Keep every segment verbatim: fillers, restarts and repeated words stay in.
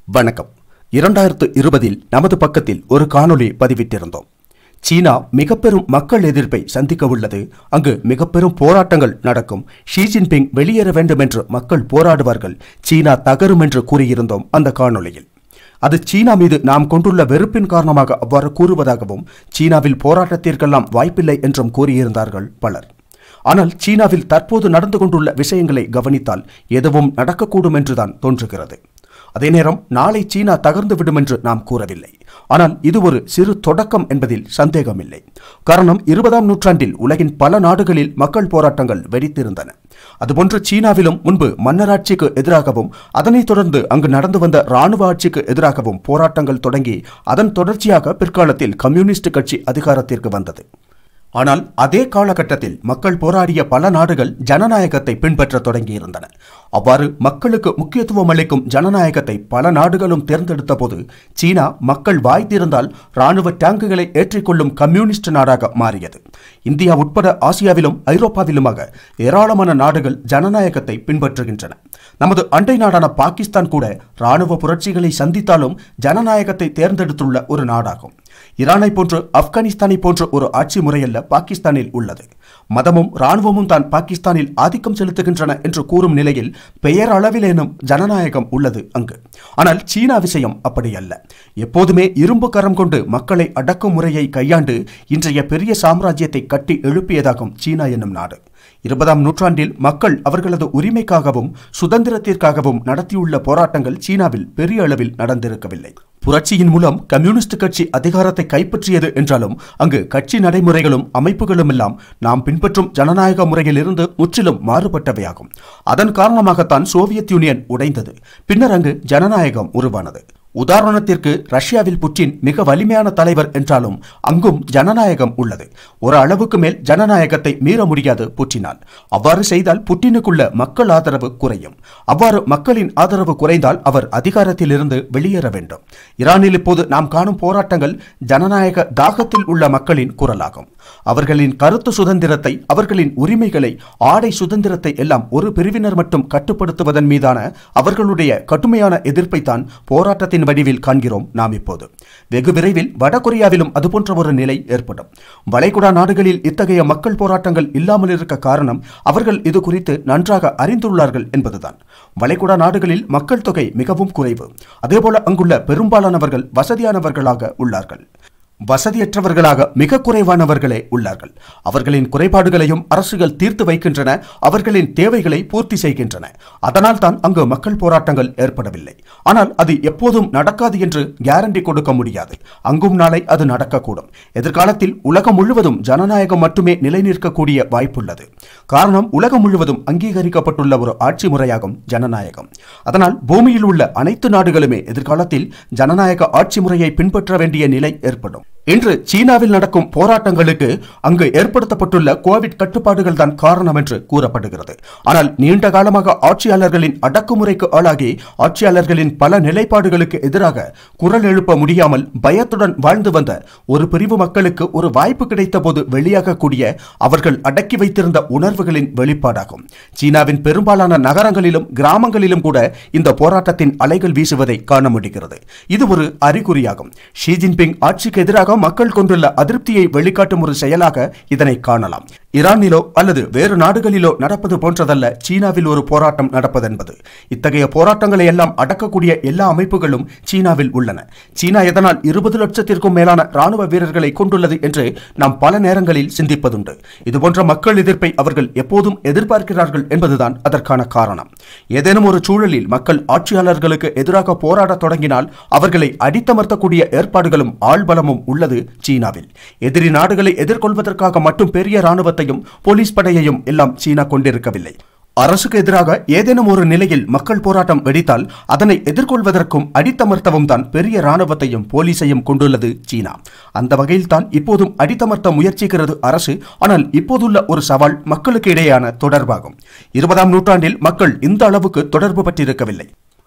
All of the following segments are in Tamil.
வணக்கம். இரண்டாயிரத்து இருபதில் நமது பக்கத்தில் ஒரு காணொளி பதிவிட்டிருந்தோம். சீனா மிக பெரும் மக்கள் எதிர்ப்பை சந்திக்க உள்ளது. அங்கு மிக பெரும் போராட்டங்கள் நடக்கும். ஷி ஜின்பிங் வெளியேற வேண்டும் என்று மக்கள் போராடுவார்கள். சீனா தகரும் என்று கூறியிருந்தோம் அந்த காணொளியில். அது சீனா மீது நாம் கொண்டுள்ள வெறுப்பின் காரணமாக அவ்வாறு கூறுவதாகவும், சீனாவில் போராட்டத்திற்கெல்லாம் வாய்ப்பில்லை என்றும் கூறியிருந்தார்கள் பலர். ஆனால் சீனாவில் தற்போது நடந்து கொண்டுள்ள விஷயங்களை கவனித்தால் எதுவும் நடக்கக்கூடும் என்றுதான் தோன்றுகிறது. அதே நேரம் நாளை சீனா தகர்ந்து விடும் என்று நாம் கூறவில்லை. ஆனால் இது ஒரு சிறு தொடக்கம் என்பதில் சந்தேகமில்லை. காரணம், இருபதாம் நூற்றாண்டில் உலகின் பல நாடுகளில் மக்கள் போராட்டங்கள் வெடித்திருந்தன. அதுபோன்று சீனாவிலும் முன்பு மன்னராட்சிக்கு எதிராகவும் அதனைத் தொடர்ந்து அங்கு நடந்து வந்த இராணுவ ஆட்சிக்கு எதிராகவும் போராட்டங்கள் தொடங்கி அதன் தொடர்ச்சியாக பிற்காலத்தில் கம்யூனிஸ்ட் கட்சி அதிகாரத்திற்கு வந்தது. ஆனால் அதே காலகட்டத்தில் மக்கள் போராடிய பல நாடுகள் ஜனநாயகத்தை பின்பற்ற தொடங்கியிருந்தன. அவ்வாறு மக்களுக்கு முக்கியத்துவம் அளிக்கும் ஜனநாயகத்தை பல நாடுகளும் தேர்ந்தெடுத்த போது சீனா மக்கள் வாய் திறந்தால் இராணுவ டேங்குகளை ஏற்றிக்கொள்ளும் கம்யூனிஸ்ட் நாடாக மாறியது. இந்தியா உட்பட ஆசியாவிலும் ஐரோப்பாவிலுமாக ஏராளமான நாடுகள் ஜனநாயகத்தை பின்பற்றுகின்றன. நமது அண்டை நாடான பாகிஸ்தான் கூட இராணுவ புரட்சிகளை சந்தித்தாலும் ஜனநாயகத்தை தேர்ந்தெடுத்துள்ள ஒரு நாடாகும். ஈரானை போன்று ஆப்கானிஸ்தானை போன்ற ஒரு ஆட்சி முறையல்ல பாகிஸ்தானில் உள்ளது. மதமும் இராணுவமும் தான் பாகிஸ்தானில் ஆதிக்கம் செலுத்துகின்றன என்று கூறும் நிலையில் பெயர் அளவிலேனும் ஜனநாயகம் உள்ளது அங்கு. ஆனால் சீனா விஷயம் அப்படி அல்ல. எப்போதுமே இரும்பு கரம் கொண்டு மக்களை அடக்கும் முறையை கையாண்டு இன்றைய பெரிய சாம்ராஜ்யத்தை கட்டி எழுப்பியதாகும் சீனா என்னும் நாடு. இருபதாம் நூற்றாண்டில் மக்கள் அவர்களது உரிமைக்காகவும் சுதந்திரத்திற்காகவும் நடத்தியுள்ள போராட்டங்கள் சீனாவில் பெரிய அளவில் நடந்திருக்கவில்லை. புரட்சியின் மூலம் கம்யூனிஸ்ட் கட்சி அதிகாரத்தை கைப்பற்றியது என்றாலும் அங்கு கட்சி நடைமுறைகளும் அமைப்புகளும் எல்லாம் நாம் பின்பற்றும் ஜனநாயக முறையில் இருந்து முற்றிலும் மாறுபட்டவையாகும். அதன் காரணமாகத்தான் சோவியத் யூனியன் உடைந்தது. பின்னர் அங்கு ஜனநாயகம் உருவானது. உதாரணத்திற்கு ரஷ்யாவில் புட்டின் மிக வலிமையான தலைவர் என்றாலும் அங்கும் ஜனநாயகம் உள்ளது. ஒரு அளவுக்கு மேல் ஜனநாயகத்தை மீற முடியாது புட்டினால். அவ்வாறு செய்தால் புட்டினுக்குள்ள மக்கள் ஆதரவு குறையும். அவ்வாறு மக்களின் ஆதரவு குறைந்தால் அவர் அதிகாரத்தில் இருந்து வெளியேற வேண்டும். ஈரானில் இப்போது நாம் காணும் போராட்டங்கள் ஜனநாயக தாகத்தில் உள்ள மக்களின் குரலாகும். அவர்களின் கருத்து சுதந்திரத்தை, அவர்களின் உரிமைகளை, ஆடை சுதந்திரத்தை எல்லாம் ஒரு பிரிவினர் மட்டும் கட்டுப்படுத்துவதன் மீதான அவர்களுடைய கடுமையான எதிர்ப்பை தான் போராட்டத்தின் வடிவில் காண்கிறோம் நாம் இப்போது. வெகு விரைவில் வடகொரியாவிலும் அதுபோன்ற ஒரு நிலை ஏற்படும். வளைகுடா நாடுகளில் இத்தகைய மக்கள் போராட்டங்கள் இல்லாமல் இருக்க காரணம் அவர்கள் இது குறித்து நன்றாக அறிந்துள்ளார்கள் என்பதுதான். வளைகுடா நாடுகளில் மக்கள் தொகை மிகவும் குறைவு. அதேபோல அங்குள்ள பெரும்பாலானவர்கள் வசதியானவர்களாக உள்ளார்கள். வசதியற்றவர்களாக மிக குறைவானவர்களே உள்ளார்கள். அவர்களின் குறைபாடுகளையும் அரசுகள் தீர்த்து வைக்கின்றன. அவர்களின் தேவைகளை பூர்த்தி செய்கின்றன. அதனால் தான் அங்கு மக்கள் போராட்டங்கள் ஏற்படவில்லை. ஆனால் அது எப்போதும் நடக்காது என்று கேரண்டி கொடுக்க முடியாது. அங்கும் நாளை அது நடக்கக்கூடும். எதிர்காலத்தில் உலகம் முழுவதும் ஜனநாயகம் மட்டுமே நிலை நிற்கக்கூடிய வாய்ப்புள்ளது. காரணம், உலகம் முழுவதும் அங்கீகரிக்கப்பட்டுள்ள ஒரு ஆட்சி முறையாகும் ஜனநாயகம். அதனால் பூமியில் உள்ள அனைத்து நாடுகளுமே எதிர்காலத்தில் ஜனநாயக ஆட்சி முறையை பின்பற்ற வேண்டிய நிலை ஏற்படும். இன்று சீனாவில் நடக்கும் போராட்டங்களுக்கு அங்கு ஏற்படுத்தப்பட்டுள்ள கோவிட் கட்டுப்பாடுகள் தான் காரணம் என்று கூறப்படுகிறது. ஆனால் நீண்ட காலமாக ஆட்சியாளர்களின் அடக்குமுறைக்கு ஆளாகி ஆட்சியாளர்களின் பல நிலைப்பாடுகளுக்கு எதிராக குரல் எழுப்ப முடியாமல் பயத்துடன் வாழ்ந்து வந்த ஒரு பிரிவு மக்களுக்கு ஒரு வாய்ப்பு கிடைத்த போது வெளியாகக்கூடிய அவர்கள் அடக்கி வைத்திருந்த உணர்வுகளின் வெளிப்பாடாகும். சீனாவின் பெரும்பாலான நகரங்களிலும் கிராமங்களிலும் கூட இந்த போராட்டத்தின் அலைகள் வீசுவதை காண முடிகிறது. இது ஒரு அறிகுறியாகும். ஷி ஜின்பிங் ஆட்சிக்கு எதிராக மக்கள் கொண்டுள்ள அதிருப்தியை வெளிக்காட்டும் ஒரு செயலாக இதனை காணலாம். ஈரானிலோ அல்லது வேறு நாடுகளிலோ நடப்பது போன்றதல்ல சீனாவில் ஒரு போராட்டம் நடப்பதென்பது. இத்தகைய போராட்டங்களை எல்லாம் அடக்கக்கூடிய எல்லா அமைப்புகளும் சீனாவில் உள்ளன. சீனா எதனால் இருபது லட்சத்திற்கும் மேலான ராணுவ வீரர்களை கொண்டுள்ளது என்று நாம் பல நேரங்களில் சிந்திப்பதுண்டு. இதுபோன்ற மக்கள் எதிர்ப்பை அவர்கள் எப்போதும் எதிர்பார்க்கிறார்கள் என்பதுதான் அதற்கான காரணம். ஏதேனும் ஒரு சூழலில் மக்கள் ஆட்சியாளர்களுக்கு எதிராக போராட தொடங்கினால் அவர்களை அடித்தமர்த்தக்கூடிய ஏற்பாடுகளும் ஆள்பலமும் உள்ளது சீனாவில். எதிரி நாடுகளை எதிர்கொள்வதற்காக மட்டும் பெரிய ராணுவத்தையும் போலீஸ் படையையும் எல்லாம் சீனா கொண்டிருக்கவில்லை. அரசுக்கு எதிராக ஏதேனும் ஒரு நிலையில் மக்கள் போராட்டம் வெடித்தால் அதனை எதிர்கொள்வதற்கும் அடித்தமர்த்தவும் தான் பெரிய ராணுவத்தையும் போலீஸையும் கொண்டுள்ளது சீனா. அந்த வகையில் தான் இப்போதும் அடித்தமர்த்த முயற்சிக்கிறது அரசு. ஆனால் இப்போதுள்ள ஒரு சவால் மக்களுக்கு இடையேயான தொடர்பாகும். இருபதாம் நூற்றாண்டில் மக்கள் இந்த அளவுக்கு தொடர்பு பற்றிருக்கவில்லை.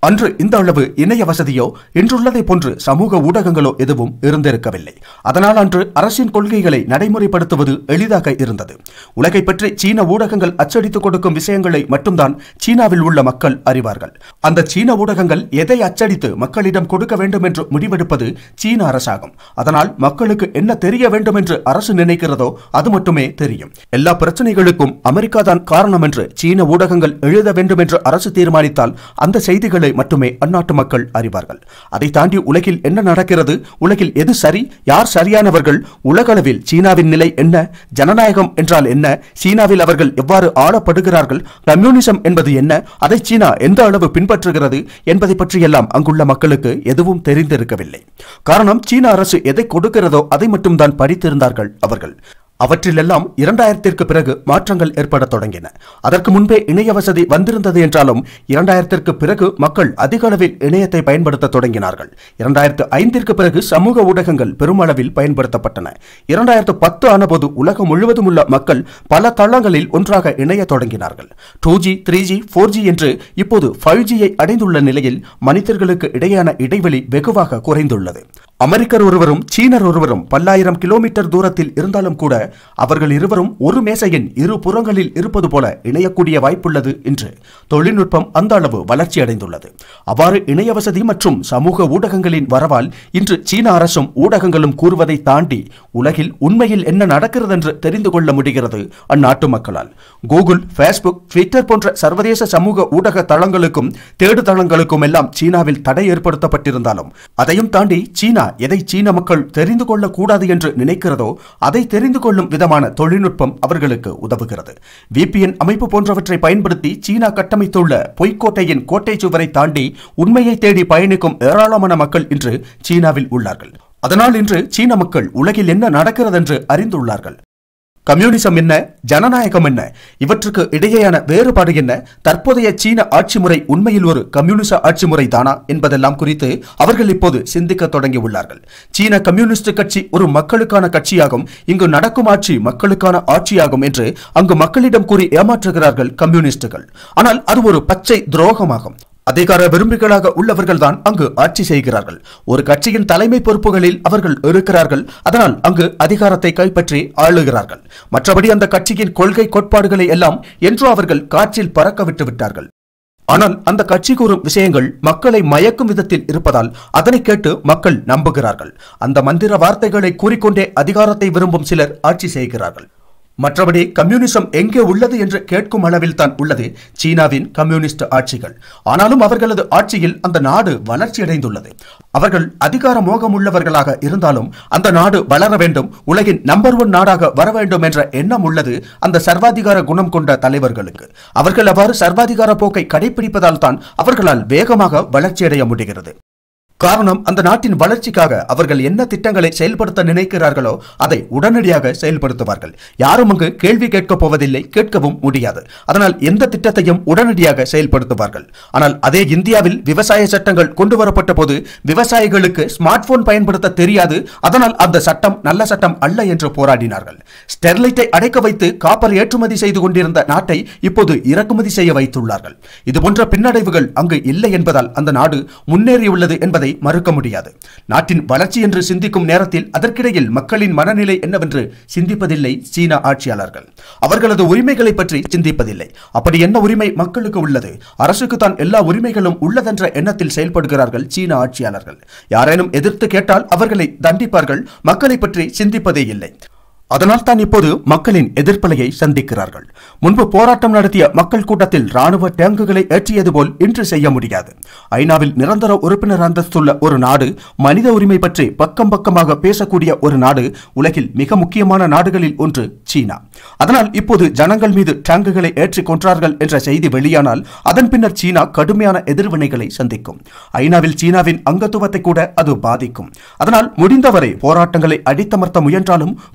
அன்று இந்த அளவு இணைய வசதியோ இன்றுள்ளதை போன்று சமூக ஊடகங்களோ எதுவும் இருந்திருக்கவில்லை. அதனால் அன்று அரசின் கொள்கைகளை நடைமுறைப்படுத்துவது எளிதாக இருந்தது. உலகை பற்றி சீன ஊடகங்கள் அச்சடித்துக் கொடுக்கும் விஷயங்களை மட்டும்தான் சீனாவில் உள்ள மக்கள் அறிவார்கள். அந்த சீன ஊடகங்கள் எதை அச்சடித்து மக்களிடம் கொடுக்க வேண்டும் என்று முடிவெடுப்பது சீன அரசாகும். அதனால் மக்களுக்கு என்ன தெரிய வேண்டும் என்று அரசு நினைக்கிறதோ அது மட்டுமே தெரியும். எல்லா பிரச்சனைகளுக்கும் அமெரிக்கா தான் காரணம் என்று சீன ஊடகங்கள் எழுத வேண்டும் என்று அரசு தீர்மானித்தால் அந்த செய்திகளை மட்டுமே அந்நாட்டு மக்கள் அறிவார்கள். அதை தாண்டி உலகில் என்ன நடக்கிறது, உலகில் எது சரி, யார் சரியானவர்கள், உலகளவில் சீனாவின் நிலை என்ன, ஜனநாயகம் என்றால் என்ன, சீனாவில் அவர்கள் எவ்வாறு ஆளப்படுகிறார்கள், கம்யூனிசம் என்பது என்ன, அதை சீனா எந்த அளவு பின்பற்றுகிறது என்பதை பற்றியெல்லாம் அங்குள்ள மக்களுக்கு எதுவும் தெரிந்திருக்கவில்லை. காரணம், சீன அரசு எதை கொடுக்கிறதோ அதை மட்டும்தான் படித்திருந்தார்கள் அவர்கள். அவற்றிலெல்லாம் இரண்டாயிரத்திற்கு பிறகு மாற்றங்கள் ஏற்பட தொடங்கின. அதற்கு முன்பே இணைய வசதி வந்திருந்தது என்றாலும் இரண்டாயிரத்திற்கு பிறகு மக்கள் அதிக அளவில் இணையத்தை பயன்படுத்த தொடங்கினார்கள். இரண்டாயிரத்து ஐந்திற்கு பிறகு சமூக ஊடகங்கள் பெருமளவில் பயன்படுத்தப்பட்டன. இரண்டாயிரத்து பத்து ஆனபோது உலகம் முழுவதும் உள்ள மக்கள் பல தளங்களில் ஒன்றாக இணைய தொடங்கினார்கள். Two G three G four G என்று இப்போது ஃபைவ் ஜியை அடைந்துள்ள நிலையில் மனிதர்களுக்கு இடையேயான இடைவெளி வெகுவாக குறைந்துள்ளது. அமெரிக்கர் ஒருவரும் சீனர் ஒருவரும் பல்லாயிரம் கிலோமீட்டர் தூரத்தில் இருந்தாலும் கூட அவர்கள் இருவரும் ஒரு மேசையின் இரு புறங்களில் இருப்பது போல இணையக்கூடிய வாய்ப்புள்ளது என்று தொழில்நுட்பம் அந்த அளவு வளர்ச்சி அடைந்துள்ளது. அவ்வாறு இணைய வசதி மற்றும் சமூக ஊடகங்களின் வரவால் இன்று சீன அரசும் ஊடகங்களும் கூறுவதை தாண்டி உலகில் உண்மையில் என்ன நடக்கிறது என்று தெரிந்து கொள்ள முடிகிறது அந்நாட்டு மக்களால். கூகுள், ஃபேஸ்புக், ட்விட்டர் போன்ற சர்வதேச சமூக ஊடக தளங்களுக்கும் தேடு தளங்களுக்கும் எல்லாம் சீனாவில் தடை ஏற்படுத்தப்பட்டிருந்தாலும் அதையும் தாண்டி சீனா எதை சீன மக்கள் தெரிந்து கொள்ளக்கூடாது என்று நினைக்கிறதோ அதை தெரிந்து கொள்ளும் விதமான தொழில்நுட்பம் அவர்களுக்கு உதவுகிறது. விபிஎன் அமைப்பு போன்றவற்றை பயன்படுத்தி சீனா கட்டமைத்துள்ள பொய்க்கோட்டையின் கோட்டை சுவரை தாண்டி உண்மையை தேடி பயணிக்கும் ஏராளமான மக்கள் இன்று சீனாவில் உள்ளார்கள். அதனால் இன்று சீன மக்கள் உலகில் என்ன நடக்கிறது என்று அறிந்துள்ளார்கள். கம்யூனிசம் என்ன, ஜனநாயகம் என்ன, இவற்றுக்கு இடையேயான வேறுபாடு என்ன, தற்போதைய சீன ஆட்சி முறை உண்மையில் ஒரு கம்யூனிச ஆட்சி முறை தானா என்பதெல்லாம் குறித்து அவர்கள் இப்போது சிந்திக்க தொடங்கியுள்ளார்கள். சீன கம்யூனிஸ்ட் கட்சி ஒரு மக்களுக்கான கட்சியாகும், இங்கு நடக்கும் ஆட்சி மக்களுக்கான ஆட்சியாகும் என்று அங்கு மக்களிடம் கூறி ஏமாற்றுகிறார்கள் கம்யூனிஸ்டுகள். ஆனால் அது ஒரு பச்சை துரோகமாகும். அதிகார விரும்பிகளாக உள்ளவர்கள் தான் அங்கு ஆட்சி செய்கிறார்கள். ஒரு கட்சியின் தலைமை பொறுப்புகளில் அவர்கள் இருக்கிறார்கள். அதனால் அங்கு அதிகாரத்தை கைப்பற்றி ஆளுகிறார்கள். மற்றபடி அந்த கட்சியின் கொள்கை கோட்பாடுகளை எல்லாம் என்றோ அவர்கள் காற்றில் பறக்க விட்டு விட்டார்கள். ஆனால் அந்த கட்சி கூறும் விஷயங்கள் மக்களை மயக்கும் விதத்தில் இருப்பதால் அதனை கேட்டு மக்கள் நம்புகிறார்கள். அந்த மந்திர வார்த்தைகளை கூறிக்கொண்டே அதிகாரத்தை விரும்பும் சிலர் ஆட்சி செய்கிறார்கள். மற்றபடி கம்யூனிசம் எங்கே உள்ளது என்று கேட்கும் அளவில் தான் உள்ளது சீனாவின் கம்யூனிஸ்ட் ஆட்சிகள். ஆனாலும் அவர்களது ஆட்சியில் அந்த நாடு வளர்ச்சியடைந்துள்ளது. அவர்கள் அதிகார மோகம் உள்ளவர்களாக இருந்தாலும் அந்த நாடு வளர வேண்டும், உலகின் நம்பர் ஒன் நாடாக வர வேண்டும் என்ற எண்ணம் உள்ளது அந்த சர்வாதிகார குணம் கொண்ட தலைவர்களுக்கு. அவர்கள் அவ்வாறு சர்வாதிகார போக்கை கடைபிடிப்பதால் தான் அவர்களால் வேகமாக வளர்ச்சியடைய முடிகிறது. காரணம், அந்த நாட்டின் வளர்ச்சிக்காக அவர்கள் என்ன திட்டங்களை செயல்படுத்த நினைக்கிறார்களோ அதை உடனடியாக செயல்படுத்துவார்கள். யாரும் அங்கு கேள்வி கேட்கப் போவதில்லை, கேட்கவும் முடியாது. அதனால் எந்த திட்டத்தையும் உடனடியாக செயல்படுத்துவார்கள். ஆனால் அதே இந்தியாவில் விவசாய சட்டங்கள் கொண்டு வரப்பட்ட போது விவசாயிகளுக்கு ஸ்மார்ட் போன் பயன்படுத்த தெரியாது, அதனால் அந்த சட்டம் நல்ல சட்டம் அல்ல என்று போராடினார்கள். ஸ்டெர்லைட்டை அடைக்க வைத்து காப்பர் ஏற்றுமதி செய்து கொண்டிருந்த நாட்டை இப்போது இறக்குமதி செய்ய வைத்துள்ளார்கள். இதுபோன்ற பின்னடைவுகள் அங்கு இல்லை என்பதால் அந்த நாடு முன்னேறியுள்ளது என்பதை மறுக்க முடியாது. நாட்டின் வளர்ச்சி என்று சிந்திக்கும் நேரத்தில் அதற்கிடையில் மக்களின் மனநிலை என்னவென்று சிந்திப்பதில்லை சீன ஆட்சியாளர்கள். அவர்களது உரிமைகளை பற்றி சிந்திப்பதில்லை. அப்படி என்ன உரிமை மக்களுக்கு உள்ளது? அரசுக்கு தான் எல்லா உரிமைகளும் உள்ளதென்ற எண்ணத்தில் செயல்படுகிறார்கள் சீன ஆட்சியாளர்கள். யாரேனும் எதிர்த்து கேட்டால் அவர்களை தண்டிப்பார்கள். மக்களை பற்றி சிந்திப்பதே இல்லை. அதனால் தான் இப்போது மக்களின் எதிர்ப்பலையை சந்திக்கிறார்கள். முன்பு போராட்டம் நடத்திய மக்கள் கூட்டத்தில் ராணுவ டேங்குகளை ஏற்றியது போல் இன்று செய்ய முடியாது. ஐநாவில் நிரந்தர உறுப்பினர் அந்தஸ்துள்ள ஒரு நாடு, மனித உரிமை பற்றி பக்கம் பக்கமாக பேசக்கூடிய ஒரு நாடு, உலகில் மிக முக்கியமான நாடுகளில் ஒன்று சீனா. அதனால் இப்போது ஜனங்கள் மீது டேங்குகளை ஏற்றி கொன்றார்கள் என்ற செய்தி வெளியானால் அதன் பின்னர் சீனா கடுமையான எதிர்வினைகளை சந்திக்கும். ஐநாவில் சீனாவின் அங்கத்துவத்தை கூட அது பாதிக்கும். அதனால் முடிந்தவரை போராட்டங்களை அடித்தமர்த்த முயன்றாலும் கொடூரமான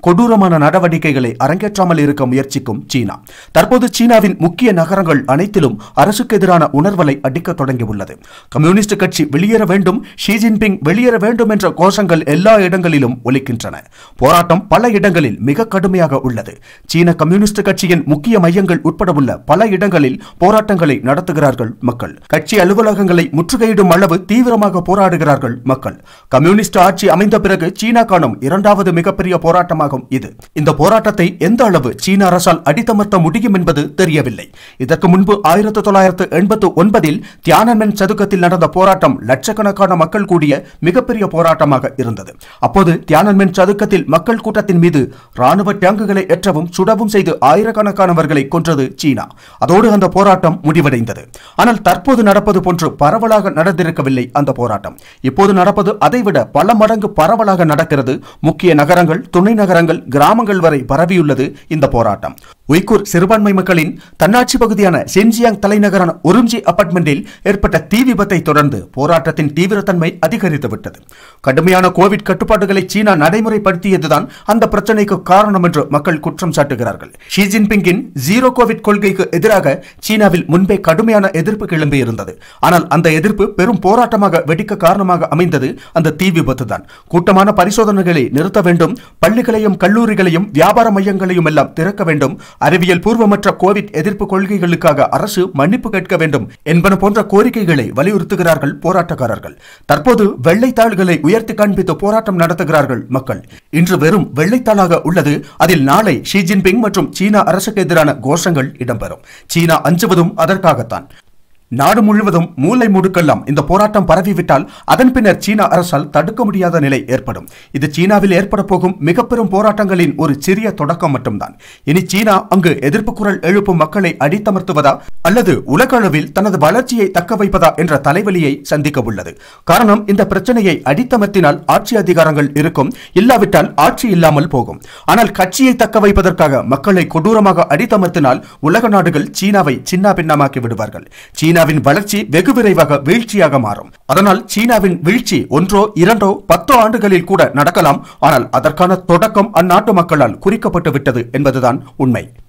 தீவிரமான நடவடிக்கைகளை அரங்கேற்றாமல் இருக்க முயற்சிக்கும் சீனா. தற்போது சீனாவின் முக்கிய நகரங்கள் அனைத்திலும் அரசுக்கு எதிரான உணர்வலை அடிக்க தொடங்கியுள்ளது. கம்யூனிஸ்ட் கட்சி வெளியேற வேண்டும், ஷி ஜின்பிங் வெளியேற வேண்டும் என்ற கோஷங்கள் எல்லா இடங்களிலும் ஒலிக்கின்றன. போராட்டம் பல இடங்களில் மிக கடுமையாக உள்ளது. சீன கம்யூனிஸ்ட் கட்சியின் முக்கிய மையங்கள் உட்பட உள்ள பல இடங்களில் போராட்டங்களை நடத்துகிறார்கள் மக்கள். கட்சி அலுவலகங்களை முற்றுகையிடும் அளவு தீவிரமாக போராடுகிறார்கள் மக்கள். கம்யூனிஸ்ட் ஆட்சி அமைந்த பிறகு சீனா காணும் இரண்டாவது மிகப்பெரிய போராட்டமாகும் இது. இந்த போராட்டத்தை எந்த அளவு சீன அரசால் அடித்தமர்த்த முடியும் என்பது தெரியவில்லை. இதற்கு முன்பு ஆயிரத்தி தொள்ளாயிரத்து எண்பத்தி ஒன்பதில் தியானன்மென் சதுக்கத்தில் நடந்த போராட்டம் லட்சக்கணக்கான மக்கள் கூடிய மிகப்பெரிய போராட்டமாக இருந்தது. அப்போது தியானன்மென் சதுக்கத்தில் மக்கள் கூட்டத்தின் மீது ராணுவ டேங்குகளை ஏற்றவும் சுடவும் செய்து ஆயிரக்கணக்கானவர்களை கொன்றது சீனா. அதோடு அந்த போராட்டம் முடிவடைந்தது. ஆனால் தற்போது நடப்பது போன்று பரவலாக நடந்திருக்கவில்லை அந்த போராட்டம். இப்போது நடப்பது அதைவிட பல மடங்கு பரவலாக நடக்கிறது. முக்கிய நகரங்கள், துணை நகரங்கள், கிராமங்கள் வரை பரவியுள்ளது இந்த போராட்டம். உய்குர் சிறுபான்மை மக்களின் தன்னாட்சி பகுதியான சென்ஜியாங் தலைநகரான உரும்ஜி அபார்ட்மெண்டில் ஏற்பட்ட தீ விபத்தை தொடர்ந்து போராட்டத்தின் தீவிரத்தன்மை அதிகரித்துவிட்டது. கடுமையான கோவிட் கட்டுப்பாடுகளை சீனா நடைமுறைப்படுத்தியதுதான் அந்த பிரச்சனைக்கு காரணம் என்று மக்கள் குற்றம் சாட்டுகிறார்கள். ஷி ஜின்பிங்கின் ஜீரோ கோவிட் கொள்கைக்கு எதிராக சீனாவில் முன்பே கடுமையான எதிர்ப்பு கிளம்பியிருந்தது. ஆனால் அந்த எதிர்ப்பு பெரும் போராட்டமாக வெடிக்க காரணமாக அமைந்தது அந்த தீ விபத்து தான். கூட்டமான பரிசோதனைகளை நிறுத்த வேண்டும், பள்ளிகளையும் கல்லூரிகளையும் வியாபார மையங்களையும் எல்லாம் திறக்க வேண்டும், அறிவியல் பூர்வமற்ற கோவிட் எதிர்ப்பு கொள்கைகளுக்காக அரசு மன்னிப்பு கேட்க வேண்டும் என்பன போன்ற கோரிக்கைகளை வலியுறுத்துகிறார்கள் போராட்டக்காரர்கள். தற்போது வெள்ளைத்தாள்களை உயர்த்தி காண்பித்து போராட்டம் நடத்துகிறார்கள் மக்கள். இன்று வெறும் வெள்ளைத்தாளாக உள்ளது. அதில் நாளை ஷி ஜின்பிங் மற்றும் சீனா அரசுக்கு எதிரான கோஷங்கள் இடம்பெறும். சீனா அஞ்சுவதும் அதற்காகத்தான். நாடு முழுவதும் மூலை முடுக்கெல்லாம் இந்த போராட்டம் பரவிவிட்டால் அதன் பின்னர் சீனா அரசால் தடுக்க முடியாத நிலை ஏற்படும். இது சீனாவில் ஏற்பட போகும் மிக பெரும் போராட்டங்களின் ஒரு சிறிய தொடக்கம் மட்டும்தான். இனி சீனா அங்கு எதிர்ப்பு குரல் எழுப்பும் மக்களை அடித்தமர்த்துவதா அல்லது உலக அளவில் தனது வளர்ச்சியை தக்க வைப்பதா என்ற தலைவலியை சந்திக்க உள்ளது. காரணம், இந்த பிரச்சனையை அடித்தமர்த்தினால் ஆட்சி அதிகாரங்கள் இருக்கும், இல்லாவிட்டால் ஆட்சி இல்லாமல் போகும். ஆனால் கட்சியை தக்க வைப்பதற்காக மக்களை கொடூரமாக அடித்தமர்த்தினால் உலக நாடுகள் சீனாவை சின்ன பின்னமாக்கி விடுவார்கள். சீனாவின் வளர்ச்சி வெகு விரைவாக வீழ்ச்சியாக மாறும். அதனால் சீனாவின் வீழ்ச்சி ஒன்றோ இரண்டோ பத்தோ ஆண்டுகளில் கூட நடக்கலாம். ஆனால் அதற்கான தொடக்கம் அந்நாட்டு மக்களால் குறிக்கப்பட்டு விட்டது என்பதுதான் உண்மை.